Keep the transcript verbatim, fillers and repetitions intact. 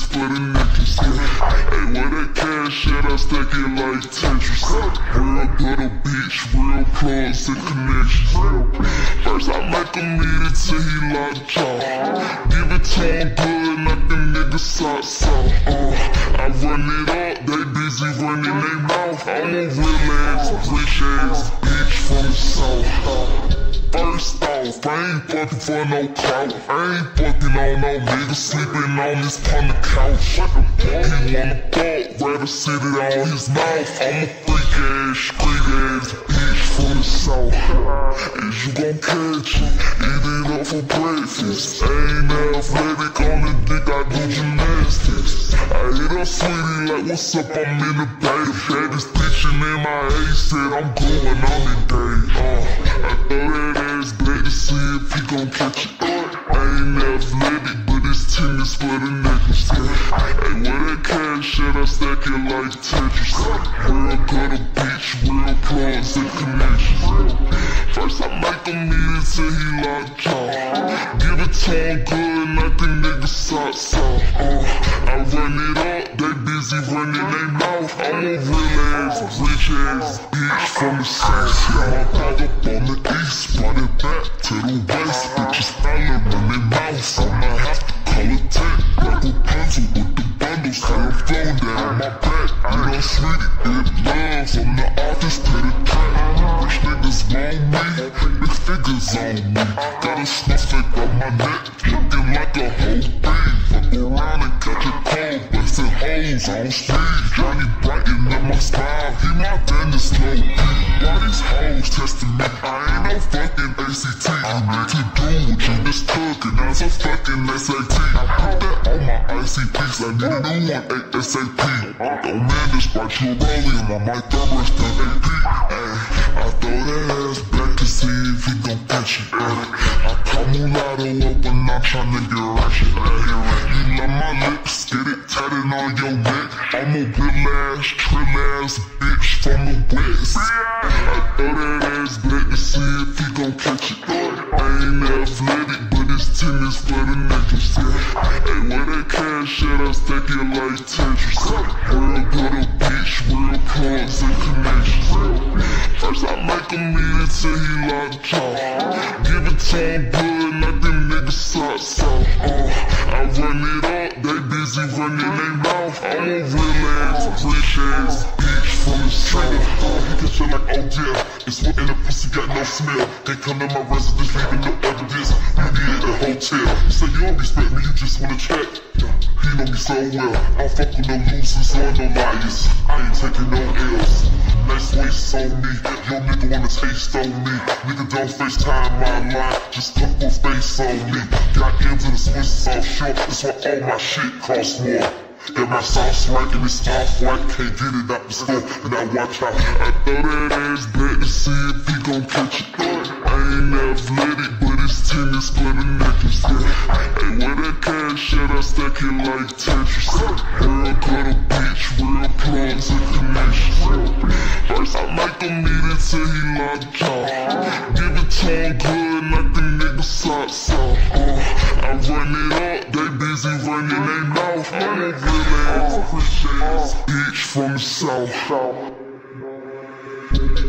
split a necklace. Hey, where that cash at? I stack it like Tetris. Real good bitch, real plugs and connections. First I make him eat it till he locked jaw. Give it to him good, knock the nigga socks off. Uh, I run it up, they busy running they mouth. I'm a real ass, rich ass bitch from the south. First off, I ain't fucking for no clout. I ain't fucking on no nigga sleeping on this on the couch. He wanna fuck, rather sit it on his mouth. I'm a freak ass, street ass bitch from the south. Is you gon' catch it? Eat it up for breakfast. I ain't athletic on the dick, I do gymnastics. I hit up sweetie like, what's up, I'm in the bay. Had this bitch in M I A, said I'm going on the day. Uh, I throw that ass back to see if he gon' catch it. I ain't athletic, but his team is for the necklace. Hey, where that cash at? I stack it like Tetris. Real good bitch, real plugs and connections. First I make him eat it till he locked jaw. Give it to him good, knock the nigga socks off. Uh, I run it up, they busy running they mouth. I'm a real ass, rich ass bitch from the south. My dog up on the east, brought it back to the west. Bitches hollering their mouth, I'ma have to call it tech. Like a puzzle with the bundles, got them flowing down my back. You know, sweetie, it love from the office to the track. Rich niggas want me, big figures on me. Got a snowflake on my neck, looking like a whole thing. Fuck around and catch a cold, bustin' hoes on speed. Johnny brighten up my smile, he my dentist low key. Why these hoes testing me? I ain't no fucking A C T. You need to do what you just took, and that's a fucking S A T. I put that on my I C Ps, I need a new one ASAP. Don't man, this bite you a rolling, I might throw rest in A P. Ay, I throw that ass back to see if he gon' catch it. Ay, I call mulatto up and I'm tryna get ratchet. Ay, you love my lips, get it tatted on your neck. I'm a real ass, trill ass bitch from the west. I throw that ass back to see if he gon' catch it. I ain't athletic, but his team is for the necklace. Hey, where that cash at? I stack it like Tetris. Real good bitch, real plugs and connections. First I make him eat it till he locked jaw. Give it to him good, knock them niggas socks off. Uh, I run it up, they busy running they mouth. I'm a real ass, rich ass bitch from the south. Uh, he can feel like, oh yeah, it's what in the pussy got no smell. They come to my residence, leaving no evidence. You be at the hotel. You say you don't respect me, you just wanna check. He know me so well. I don't fuck with no losers or no liars. I ain't taking no L's. Nice waist on me, yo nigga wanna taste on me. Nigga don't FaceTime my line, just put my face on me. Got M's in the Swiss offshore, that's why all my shit costs more. Got my sauce right and it's off white, can't get it out the store, and I watch out. I throw that ass back to see if he gon' catch it. I ain't athletic, but his team is for the necklace. Hey, where that cash at? I stack it like Tetris. Real good bitch, real plugs and connections. First I make him eat it till he locked jaw. Give it to him good, knock the nigga socks off. Uh, I run it up, they busy running they mouth. I'm a real ass, rich ass bitch from the south.